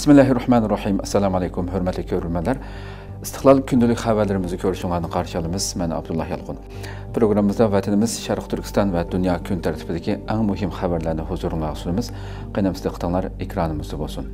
Bismillahirrahmanirrahim. Assalamu alaikum, hürmetli görürmenler. İstiklal gündelik haberlerimizi görüşünlerine karşı alımız. Ben Abdullah Yalqun. Programımızda vatanımız Şarkı Türkistan ve dünya gün tertibindeki en mühim haberlerini huzuruna sunumuz. Qeynamızda qıtanlar ekranımızda olsun.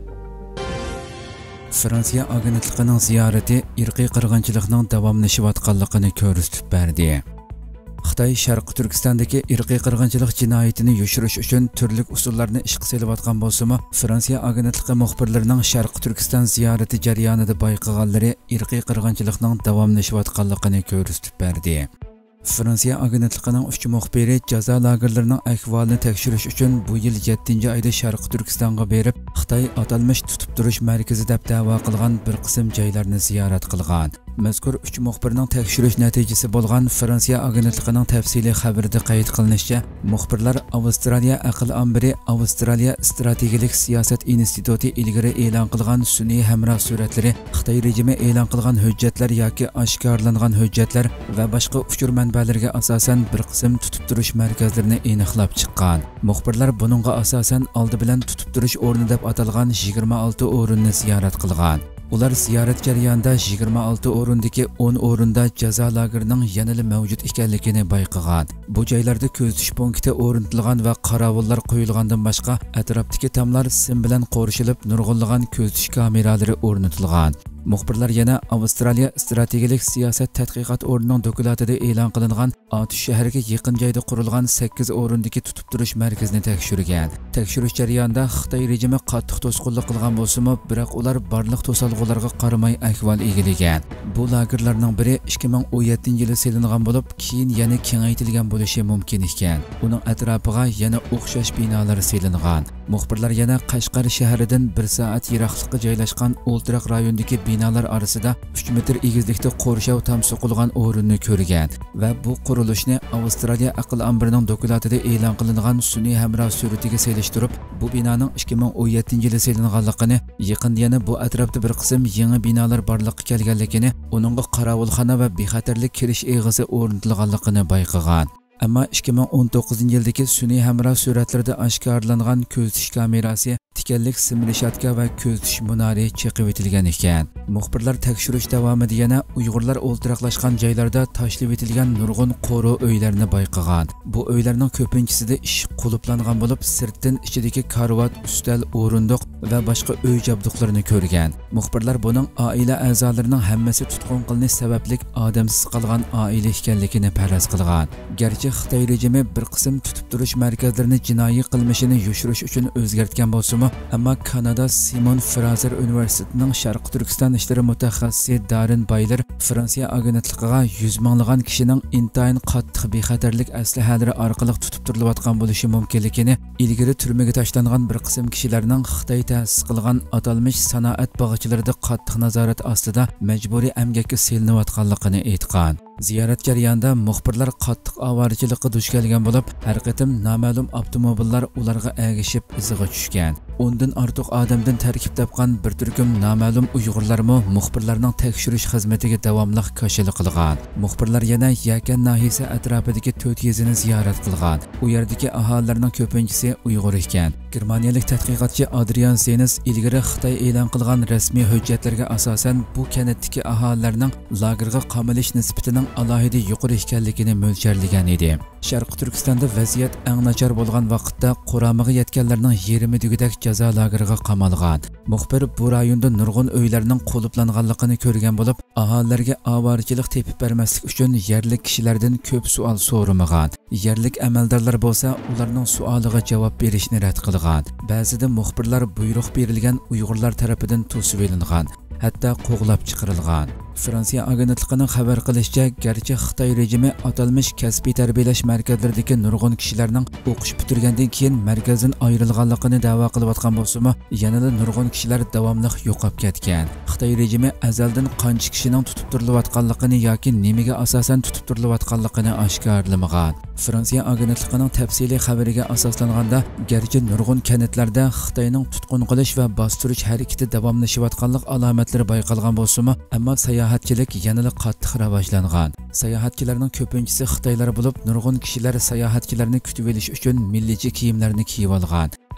Fransiya agentligining ziyarati irqiy qirg'inchilikning davomlashyotganligini ko'rsatib berdi. Xitoy Sharqi Turkistondagi irqiy qirg'inchilik jinoyatini yushirish uchun turli usullarni ishga solayotgan bo'lsa-mu, Fransiya agentligi muxbirlarining Sharqi Turkiston ziyorati jarayonida bayqaganlari irqiy qirg'inchilikning davomlashyotganligini ko'rsatib berdi. Fransiya agentligining 3 muxbiri jazo lagerlarining ahvolini tekshirish uchun bu yil 7-oyda Sharqi Turkistonga berib, Xitoy atalmish tutib turish markazi deb da'vo qilgan bir qism joylarni ziyorat qilgan. Mazkur 3 muxbirning tekshirish natijasi bo'lgan Fransiya agentligining tafsiliy xabarida qayd qilinishicha, muxbirlar Avstraliya aql ambiri Avstraliya strategik siyosat instituti ilgari e'lon qilgan sun'iy hamroh suratlari, Xitoy rejimi e'lon qilgan hujjatlar yoki oshkorlangan hujjatlar va boshqa uchur manbalarga asosan bir qism tutib turish markazlarini aniqlab chiqqan. Muxbirlar buningga asosan oldi bilan tutib turish o'rni deb atalgan 26 o'rinni ziyorat qilgan. Ular ziyorat jarayonida 26 o'rindagi 10 o'rinda jazo lagerining yanada mavjud ekanligini bayqagan. Bu joylarda ko'zitish punkti o'rnatilgan va qorovullar qo'yilgandan boshqa atrofdagi tomlar sim bilan qorishilib, nurg'unlagan ko'zitish kameralari o'rnatilgan. Muxbirlar yana Avstraliya strategik siyosat tadqiqot o'rnining dokladida e'lon qilingan Atish shahriga yaqin joyda qurilgan 8 o'rindagi tutib turish markazini tekshirgan. Tekshirish jarayonida Xitoy rejimi qattiq to'sqinlik qilgan bo'lsa-mu, biroq ular barliq to'salg'ularga qaramay ahvol egillagan. Bu lagerlarning biri 2017-yili selingan bo'lib, keyin yana kengaytirilgan bo'lishi mumkin ekan. Uning atrofiga yana o'xshash binolar selingan. Muxbirlar yana Qashqar shahridan 1 soat yiroqlikda joylashgan O'ltiraq rayonidagi binolar orasida 3 metr egizlikda qo'rshav tom so'qilgan o'rinni ko'rgan va bu qurilishni Avstraliya aql ambirining dokladida e'lon qilingan sun'iy hamroh suratiga selishtirib, bu binoning 2017-yili selinganligini, yaqinda yana bu atrofda bir qism yangi binolar borliqqa kelganligini, uningga qorovulxona va bexatarlik kirish eg'izi o'rnatilganligini bayqagan. Ammo 2019-yildagi sun'iy hamroh suratlarda oshkorlangan ko'zitish kamerasi, tikanlik sim reshatka va ko'zitish munari chiqib etilgan ekan. Muxbirlar tekshirish davomida yana Uyg'urlar o'ltiraqlashgan joylarda tashlab etilgan nurg'un qo'ro uylarni bayqagan. Bu uylarning ko'pinchisida eshik quluplangan bo'lib, sirtdan ichidagi karvat, ustal, o'rindiq va boshqa uy jabduqlarini ko'rgan. Muxbirlar buning oila a'zolarining hammasi tutqun qilinish sababli odamsiz qolgan oila ekanligini faraz qilgan. Garchi Xitoy rejimi bir qism tutib turish markazlarini jinoiy qilmishini yushirish uchun o'zgartgan bo'lsa-mu, ammo Kanada Simon Fraser universitetining Sharqi Turkiston ishlari mutaxassisi Darin Bayler Fransiya agentligiga 100 minglagan kishining intayin qattiq bexatarlik aslahalari orqali tutib turilayotgan bo'lishi mumkinligini, ilgari turmaga tashlangan bir qism kishilarning Xitoy ta'sis qilgan atalmish sanoat bog'chilarida qattiq nazorat ostida majburiy emgakka selinayotganligini aytgan. Ziyorat jarayonida muxbirlar qattiq ovorachilikqa duch kelgan bo'lib, har qatim noma'lum avtomobillar ularga ergashib iziga tushgan. Ondan ortiq odamdan tarkib topgan bir turkum noma'lum Uyg'urlarmi muxbirlarning tekshirish xizmatiga davomli qarshilik qilgan. Muxbirlar yana Yakan nahiyasi atrofidagi 4 yezini ziyorat qilgan. U yerdagi aholilarning ko'pinchisi Uyg'ur ekan. Germaniyalik tadqiqotchi Adrian Zenes ilgari Xitoy e'lon qilgan rasmiy hujjatlarga asosan bu kanatdagi aholilarning lagerga qamalish nisbatining alohida yuqori ekanligini mo'ljallagan edi. Sharqi Turkistonda vaziyat eng nachar bo'lgan vaqtda quramiga yetganlarning yarmi dugudak jazo lageriga qamalgan. Muxbir bu rayonda nurg'un uylarning quluplanganligini ko'rgan bo'lib, aholilarga ovorachilik tepib bermaslik uchun yerlik kishilardan ko'p savol so'ramagan. Yerlik amaldorlar bo'lsa, ularning savoliga javob berishni rad qilgan. Ba'zida muxbirlar buyruq berilgan Uyg'urlar tarafidan to'sib olingan, hatto qo'g'lab chiqarilgan. Fransiya agentligining xabar qilishicha, garchi Xitoy rejimi atalmish kasbiy tarbiyalash markazlaridagi nurg'un kishilarning o'qish bitirgandan keyin markazdan ayrilganligini da'vo qilayotgan bo'lsa-mu, yanada nurg'un kishilar davomli yo'qolib ketgan. Xitoy rejimi azaldan qancha kishining tutib turilayotganligini yoki nimaga asosan tutib turilayotganligini oshkorlamagan. Fransiya agentligining tafsiliy xabariga asoslanganda, garchi nurg'un kanatlarda Xitoyning tutqun qilish va bostirish harakati davomlashayotganlik alomatlari bayqalgan bo'lsa-mu, ammo sayohatchilik yanada qattiq rivojlangan. Sayohatchilarning ko'pinchisi Xitoylar bo'lib, nurg'un kishilar sayohatchilarni kutib olish uchun milliy kiyimlarni kiyib olgan.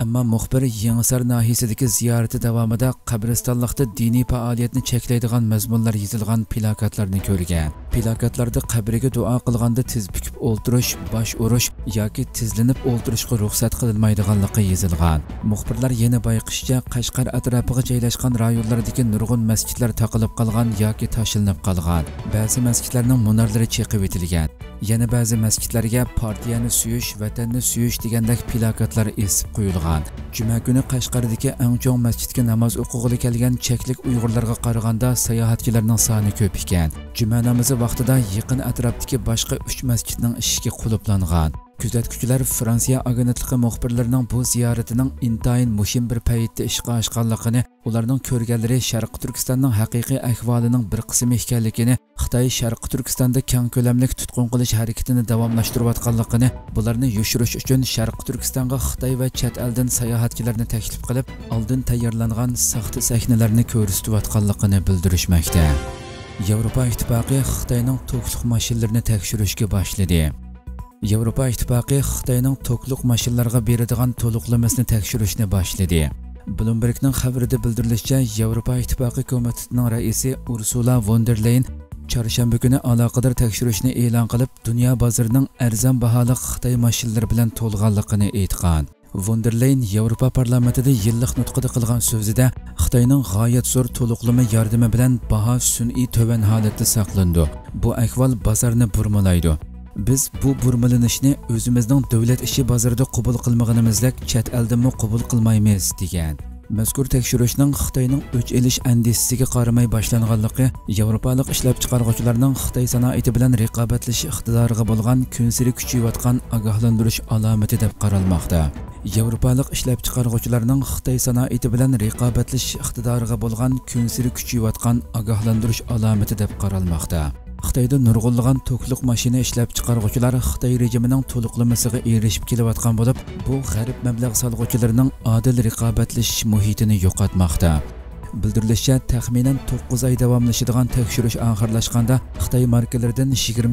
Ammo muxbir Yangisar nahiyasidagi ziyorati davomida qabristonlikda diniy faoliyatni cheklaydigan mazmunlar yozilgan plakatlarni ko'rgan. Plakatlarda qabriga duo qilganda tiz bukib o'ltirish, bosh urish yoki tizlanib o'ltirishga ruxsat qilinmaydiganligi yozilgan. Muxbirlar yana bayqishcha Qashqar atrofiga joylashgan rayonlardagi nurg'un masjidlar taqilib qolgan yoki tashilinib qolgan. Ba'zi masjidlarning munarlari chekib etilgan. Yana ba'zi masjidlarga partiyani suyish, vatanni suyish degandek plakatlar esib qo'yilgan. Juma kuni Qashqardagi eng chong masjidga namoz o'qig'ili kelgan cheklik Uyg'urlarga qaraganda sayohatchilarning soni ko'p ekan. Juma namozi vaqtida yaqin atrofdagi boshqa 3 masjidning eshigi qulflangan. Kuzatuvchilar Fransiya agentligi muxbirlarining bu ziyoratining intayin muhim bir paytda ishga oshganligini, ularning ko'rganlari Sharq Turkistonning haqiqiy ahvolining bir qismi ekanligini, Xitoy Sharq Turkistonda keng ko'lamli tutqun qilish harakatini davomlashtirayotganligini, bularni yoshirish uchun Sharq Turkistonga Xitoy va chet eldan sayohatchilarni taklif qilib, oldin tayyorlangan saxta sahnalarni ko'rsatayotganligini bildirishmoqda. Yevropa Ittifoqi Xitoyning to'kliq mashinalarini tekshirishga boshladi. Yevropa Ittifoqi Xitoyning to'kliq mashinlarga beradigan to'liqlamasini tekshirishni boshladi. Bloombergning xabarida bildirilishicha, Yevropa Ittifoqi komitetining raisi Ursula von der Leyen chorshanba kuni aloqador tekshirishni e'lon qilib, dunyo bozorining arzon baholi Xitoy mashinalari bilan to'lganligini aytgan. Von der Leyen Yevropa parlamentida yillik nutqida qilgan so'zida Xitoyning g'oyat zo'r to'liqlama yordami bilan baho sun'iy to'van holatda saqlandi. Bu ahvol bozorni burmalaydi. Biz bu burmalanishni o'zimizning davlat ishi bozorida qabul qilmaganimizdek chet eldanmi qabul qilmaymiz degan. Mazkur tekshirishning Xitoyning o'ch elish andisisiga qaramay boshlanganligi Yevropalik ishlab chiqaruvchilarning Xitoy sanoati bilan raqobatlashish iqtidoriga bo'lgan kunsiri kuchayotgan ogohlantirish alomati deb qaralmoqda. Yevropalik ishlab chiqaruvchilarning Xitoy sanoati bilan raqobatlashish iqtidoriga bo'lgan kunsiri kuchayotgan ogohlantirish alomati deb qaralmoqda. Xitoyda nurg'unlagan to'kliq mashina ishlab chiqaruvchilar Xitoy rejimining to'liqlamasiga erishib kelayotgan bo'lib, bu g'arb mablag' solg'uvchilarining adil raqobatlashish muhitini yo'qotmoqda. Bildirilishicha, taxminan 9 oy davomlashadigan tekshirish oxirlashganda Xitoy markalaridan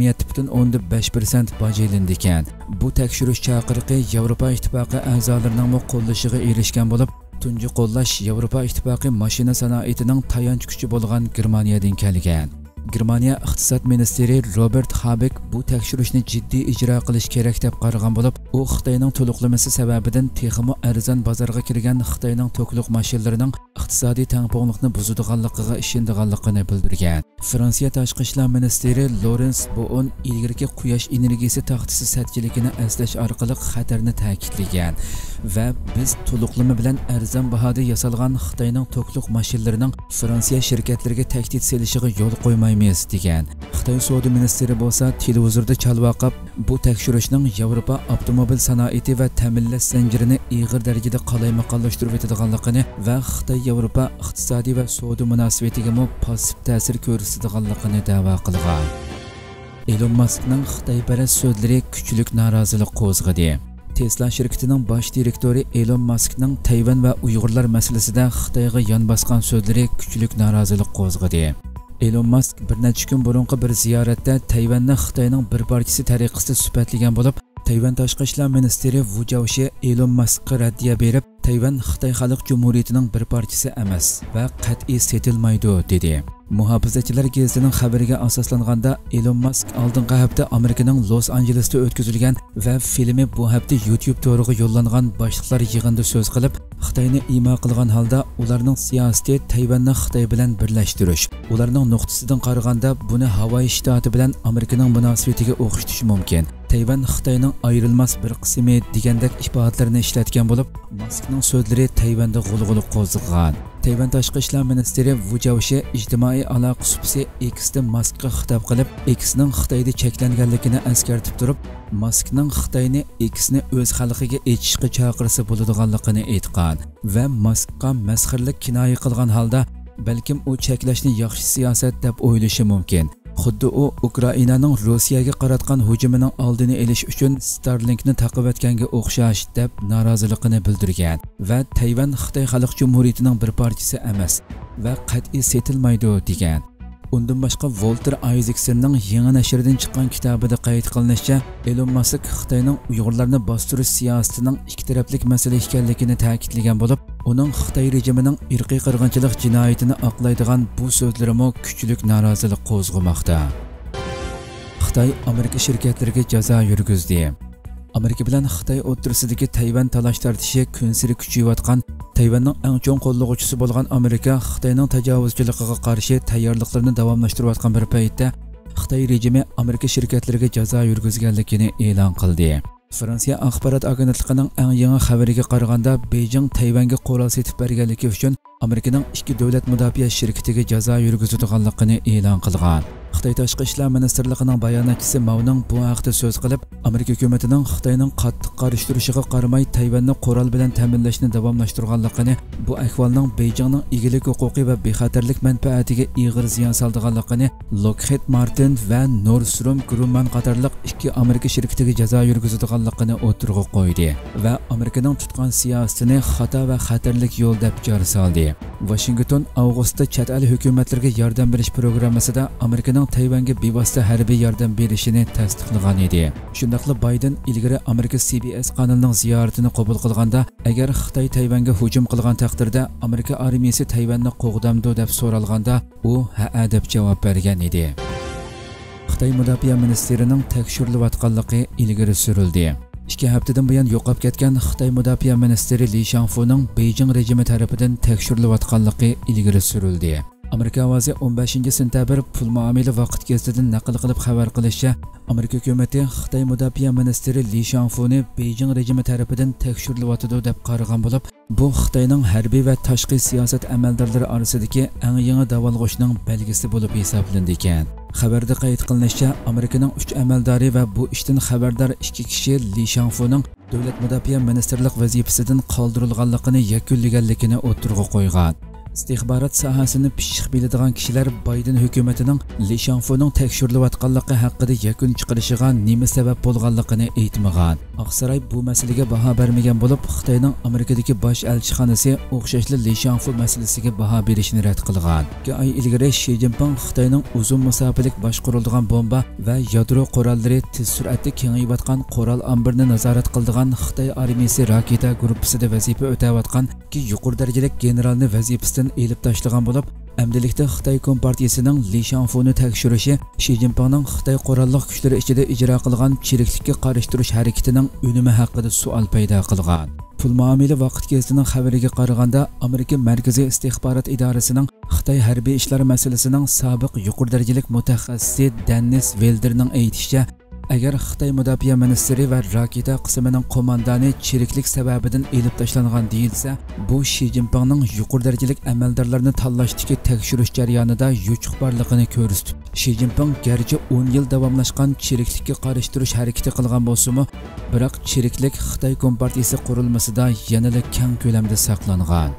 27.5% boj ilindi ekan. Bu tekshirish chaqiriqi Yevropa Ittifoqi a'zolarining qo'llashiga erishgan bo'lib, tunji qo'llash Yevropa Ittifoqi mashina sanoatining tayanch kuchi bo'lgan Germaniyadan kelgan. Germaniya iqtisod ministri Robert Habeck bu tekshirishni jiddiy ijro qilish kerak deb qaragan bo'lib, u Xitoyning to'liqlamasi sababidan texmo arzon bozorga kirgan Xitoyning to'kliq mashinalarining iqtisodiy tangpungliqni buzadiganligiga ishonganligini bildirgan. Fransiya tashqi ishlar ministri Laurence Boon ilgirki quyosh energiyasi taxtisi satchiligini eslash orqali xatarni ta'kidlagan va biz to'liqlama bilan arzon bahoda yasalgan Xitoyning to'kliq mashinalarining Fransiya shirkatlariga tahdid selishiga yo'l qo'ymaymiz degan. Xitoy savdo ministri bo'lsa televizorda chalvaqab, bu tekshirishning Yevropa avtomobil sanoati va ta'minlash zanjirini ig'ir darajada qalaymaqonlashtirib etadiganligini va Xitoy Yevropa iqtisodiy va savdo munosabatiga pozitiv ta'sir ko'rsatadiganligini da'vo qilgan. Elon Muskning Xitoyparast so'zlari kuchlik norozilik qo'zg'adi. Tesla shirkatining bosh direktori Elon Muskning Tayvan va Uyg'urlar masalasida Xitoyga yon bosgan so'zlari kuchlik norozilik qo'zg'adi. Elon Musk bir necha kun burungi bir ziyoratda Tayvanni Xitoyning bir parchasi tariqasida sifatlagan bo'lib, Tayvan tashqi ishlar ministri Wu Jiaoshi Elon Muskga raddiya berib, Tayvan Xitoy Xalq Jumhuriyatining bir parchasi emas va qat'iy setilmaydi dedi. Muhofizachilar gazetining xabariga asoslanganda Elon Musk oldingi hafta Amerikaning Los Anjelesda o'tkazilgan va filmi bu hafta YouTube to'riga yo'llangan boshliqlar yig'inida so'z qilib, Xitoyni imo qilgan holda ularning siyosati Tayvanni Xitoy bilan birlashtirish, ularning nuqtasidan qaraganda buni Havay shtati bilan Amerikaning munosabatiga o'xshatish mumkin. Tayvan Xitoyning ayrilmas bir qismi degandek ifodalarni ishlatgan bo'lib, Muskning so'zlari Tayvanda g'ulg'ula qo'zg'agan. Tayvan tashqi ishlar ministri Wu Jiaoshi ijtimoiy aloqa supsi X'da Muskga xitob qilib, X'ning Xitoyda cheklanganligini eskartib turib, Muskning Xitoyni X'ni o'z xalqiga echishga chaqirsa bo'ladiganligini aytgan va Muskga masxirlik kinoya qilgan holda, balkim u cheklashni yaxshi siyosat deb o'ylashi mumkin. Xuddi u Ukrainaning Rossiyaga qaratgan hujumining oldini olish uchun Starlinkni taqib etganga o'xshash deb noroziligini bildirgan va Tayvan Xitoy Xalq Jumhuriyatining bir parchasi emas va qat'iy setilmaydi degan. Undan boshqa Walter Isaacsonning yangi nashrdan chiqqan kitobida qayd qilinishicha, Elon Musk Xitoyning Uyg'urlarni bostirish siyosatining ikki taraflik masala ekanligini ta'kidlagan bo'lib, uning Xitoy rejimining irqiy qirg'inchilik jinoyatini oqlaydigan bu so'zlarimo kuchlik norozilik qo'zg'amoqda. Xitoy Amerika shirkatlariga jazo yurgizdi. Amerika bilan Xitoy o'rtasidagi Tayvan talash tortishi kun sari kuchayayotgan Tayvanning eng cho'ng qo'llovchisi bo'lgan Amerika Xitoyning tajovuzchiligiga qarshi tayyorliqlarini davomlashtirayotgan bir paytda Xitoy rejimi Amerika shirkatlariga jazo yurgizganligini e'lon qildi. Fransiya axborot agentligining eng yangi xabariga qaraganda Beijing Tayvanga qurol setib berganligi uchun Amerikaning ikki davlat mudofaa shirkatiga jazo yurgizadiganligini e'lon qilgan. Xitoy Tashqi ishlar ministrligining bayonotchisi Mauning bu haqda so'z qilib, Amerika hukumatining Xitoyning qattiq qarshi turishiga qaramay Tayvanni qurol bilan ta'minlashni davomlashtirganligini, bu ahvolning Beijingning egilik huquqi va bexatarlik manfaatiga ig'ir ziyon soldiganligini, Lockheed Martin va Nordstrom Grumman qatorliq ikki Amerika shirkatiga jazo yurgizadiganligini o'tirg'i qo'ydi va Amerikaning tutgan siyosatini xato va xatarlik yo'l deb jar soldi. Washington avgustda chet el hukumatlarga yordam berish programmasida Amerikaning Tayvanga bevosita harbiy yordam berishini tasdiqlagan edi. Shundaqla Biden ilgari Amerika CBS kanalining ziyoratini qabul qilganda, agar Xitoy Tayvanga hujum qilgan taqdirda Amerika armiyasi Tayvanni qo'g'damdi deb so'ralganda, u ha deb javob bergan edi. Xitoy mudofaa ministerining tekshirilayotganligi ilgari surildi. 2 haftadan buyon yo'qolib ketgan Xitoy mudofaa ministri Li Shangfuning Beijing rejimi tarafidan tekshirilayotganligi ilgari surildi. Amerika ovozi 15 sentabr pul muomala vaqt gazetidan naql qilib xabar qilishicha, Amerika hukumati Xitoy mudofaa ministri Li Shangfuni Beijing rejimi tarafidan tekshirilayotdi deb qaragan bo'lib, bu Xitoyning harbiy va tashqi siyosat amaldorlari orasidagi eng yangi davolg'ishning belgisi bo'lib hisoblandi ekan. Xabarda qayd qilinishicha, Amerikaning 3 amaldori va bu ishdan xabardor 2 kishi Li Shangfuning davlat mudofaa ministrlik vazifasidan qoldirilganligini yakunlaganligini o'tirg'i qo'ygan. İstihbarat sahasini pishiq biladigan kishilar Biden hukumatining Li Shangfuning tekshirilayotganligi haqida yakun chiqarishiga nima sabab bo'lganligini aytmagan. Oqsaroy bu masalaga baho bermagan bo'lib, Xitoyning Amerikadagi bosh elchixonasi o'xshashli Li Shangfu masalasiga baho berishni rad qilgan. 2 oy ilgari Xi Jinping Xitoyning uzun masofalik boshqarilgan bomba va yadro qurollari tez sur'atda kengayayotgan qurol ombirini nazorat qiladigan Xitoy armiyasi raketa guruhida vazifa o'tayotgan ki yuqori darajalik generalni vazifasidan elib tashlagan bo'lib, amdilikda Xitoy Kompartiyasining Li Shangfuni tekshirishi Xi Jinpingning Xitoy qurolli kuchlari ichida ijro qilgan chiriklikka qarshi turish harakatining unumi haqida savol paydo qilgan. Pul muomala vaqt gazetining xabariga qaraganda, Amerika Markaziy istihborot idorasining Xitoy harbiy ishlar masalasining sobiq yuqori darajalik mutaxassisi Dennis Wilderning aytishicha, agar Xitoy mudofaa ministri va raketa qismining qo'mondoni chiriklik sababidan elib tashlangan deyilsa, bu Xi Jinpingning yuqori darajalik amaldorlarni tanlashdagi tekshirish jarayonida yuchuq borligini ko'rsatdi. Xi Jinping garchi 10 yil davomlashgan chiriklikka qarshi turish harakati qilgan bo'lsa-mu, biroq chiriklik Xitoy Kompartiyasi qurilmasida yanada keng ko'lamda saqlangan.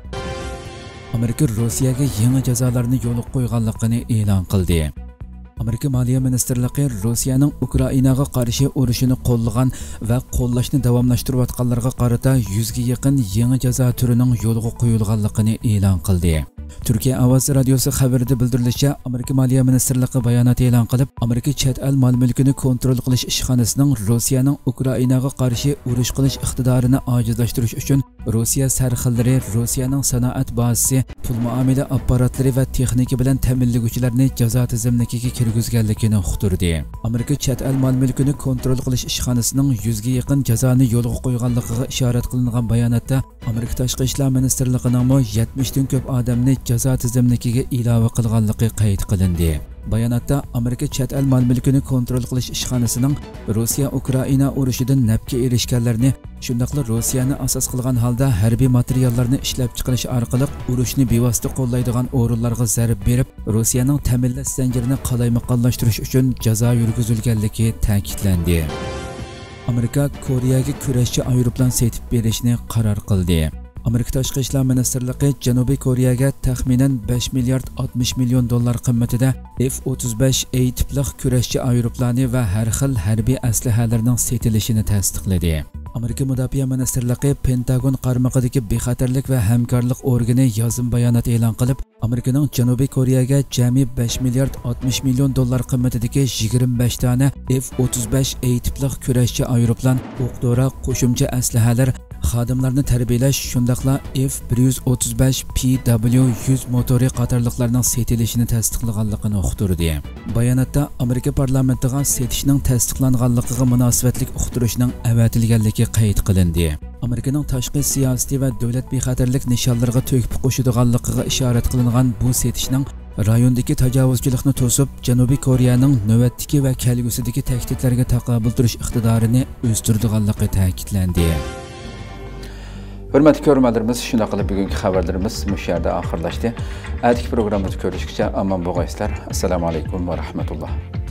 Amerika Rossiyaga yangi jazolarni yo'l qo'yganligini e'lon qildi. Amerika Moliya Ministerligi Rossiyaning Ukrainaga qarshi urushini qo'llagan va qo'llashni davomlashtirayotganlarga qarata 100 ga yaqin yangi jazo turining yo'lga qo'yilganligini e'lon qildi. Turkiya Ovoz radiosi xabarida bildirilishicha, Amerika Moliya Ministerligi bayonot e'lon qilib, Amerika chet el mol mulkini kontrol qilish ishxonasining Rossiyaning Ukrainaga qarshi urush qilish iqtidorini ojizlashtirish uchun Rossiya sarxillari, Rossiyaning sanoat bazasi, pul muomala apparatlari va texnika bilan ta'minlovchilarni jazo tizimligiga kirgizganligini uqtirdi. Amerika chet el mol mulkini kontrol qilish ishxonasining 100 ga yaqin jazoni yo'lga qo'yganligiga ishorat qilingan bayonotda, Amerika Tashqi ishlar ministrligining 70 dan ko'p odamni jazo tizimligiga ilova qilganligi qayd qilindi. Bayonotda Amerika chet el mol mulkini kontrol qilish ishxonasining Rossiya Ukraina urushidan nafga erishganlarni, shundaqla Rossiyani asos qilgan holda harbiy materiallarni ishlab chiqarish orqali urushni bevosita qo'llaydigan o'rinlarga zarb berib, Rossiyaning ta'minlash zanjirini qalaymaqonlashtirish uchun jazo yurgizilganligi ta'kidlandi. Amerika Koreyaga kurashchi aeroplan setib berishni qaror qildi. Amerika Tashqi ishlar ministrligi Janubiy Koreyaga taxminan 5 milliard 60 million dollar qimmatida F-35A tipli kurashchi aeroplani va har xil harbiy aslahalarning setilishini tasdiqladi. Amerika Mudofaa Ministrligi Pentagon qarmog'idagi bexatarlik va hamkorlik organi yozim bayonot e'lon qilib, Amerikaning Janubiy Koreyaga jami 5 milliard 60 million dollar qimmatidagi 25 dona F-35A tipli kurashchi aeroplan, o'q-dori, qo'shimcha aslahalar, xodimlarni tarbiyalash, shundaqla F-135PW100 motori qatorliqlarning setilishini tasdiqlaganligini uqtirdi. Bayonotda Amerika parlamentiga setishning tasdiqlanganligiga munosabatlik uqtirishning avatilganligi qayd qilindi. Amerikaning tashqi siyosiy va davlat bexatarlik nishonlariga to'kib qo'shadiganligiga ishorat qilingan bu setishning rayondagi tajovuzchilikni to'sib, Janubiy Koreyaning navbatdagi va kelgusidagi tahdidlarga taqobil turish iqtidorini o'stirdiganligi ta'kidlandi. Hurmatli ko'ruvchilarimiz, shunday qilib bugungi xabarlarimiz mush yerda oxirlashdi. Atigi programmamizni ko'rishguncha omon bo'linglar. Assalomu alaykum va rahmatulloh.